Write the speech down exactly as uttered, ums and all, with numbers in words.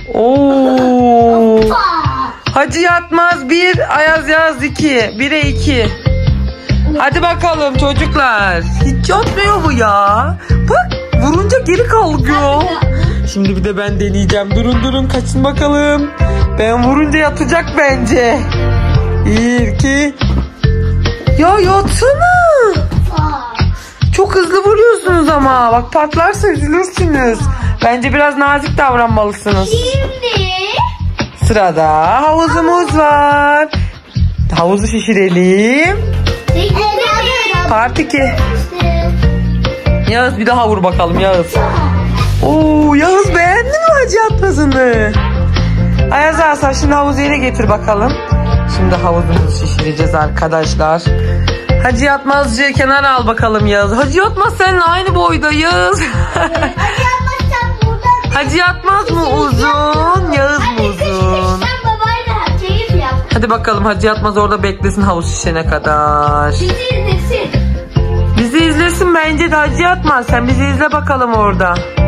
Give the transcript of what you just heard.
Oo. Hacı Yatmaz bir, Ayaz Yaz iki. Bire iki. Hadi bakalım çocuklar. Hiç yatmıyor bu ya. Bak vurunca geri kalkıyor. Şimdi bir de ben deneyeceğim. Durun durun kaçın bakalım. Ben vurunca yatacak bence. Bir, iki. Ya yatsana. Çok hızlı vuruyorsunuz ama. Bak patlarsa üzülürsünüz. Bence biraz nazik davranmalısınız. Şimdi sırada havuzumuz var. Havuzu şişirelim. Part iki. Yağız bir daha vur bakalım Yağız. Oo Yağız beğendin mi Hacı Yatmaz'ını? Ayaz Aslan şimdi havuzu yere getir bakalım. Şimdi havuzumuzu şişireceğiz arkadaşlar. Hacı Yatmazcı kenara al bakalım Yağız. Hacı Yatmaz seninle aynı boydayız. Hacı Yatmaz mı uzun, Yağız mı uzun? Hadi bakalım Hacı Yatmaz orada beklesin havuz şişene kadar. Bizi izlesin. Bizi izlesin bence de Hacı Yatmaz. Sen bizi izle bakalım orada.